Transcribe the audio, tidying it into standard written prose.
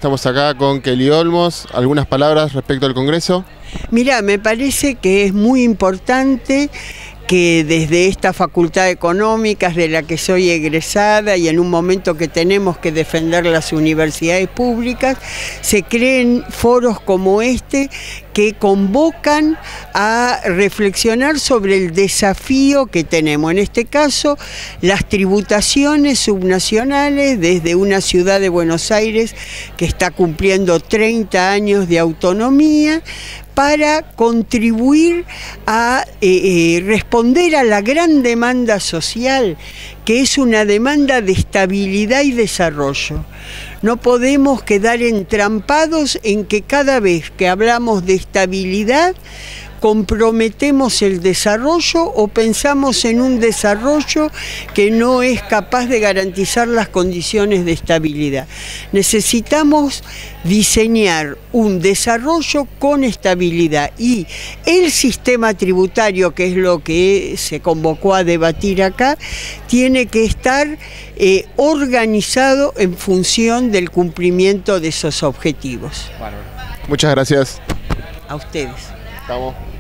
Estamos acá con Kelly Olmos. ¿Algunas palabras respecto al Congreso? Mira, me parece que es muy importante que desde esta Facultad de Económicas, de la que soy egresada, y en un momento que tenemos que defender las universidades públicas, se creen foros como este que convocan a reflexionar sobre el desafío que tenemos. En este caso, las tributaciones subnacionales desde una ciudad de Buenos Aires que está cumpliendo 30 años de autonomía, para contribuir a responder a la gran demanda social, que es una demanda de estabilidad y desarrollo. No podemos quedar entrampados en que cada vez que hablamos de estabilidad comprometemos el desarrollo o pensamos en un desarrollo que no es capaz de garantizar las condiciones de estabilidad. Necesitamos diseñar un desarrollo con estabilidad y el sistema tributario, que es lo que se convocó a debatir acá, tiene que estar organizado en función del cumplimiento de esos objetivos. Muchas gracias. A ustedes. Estamos.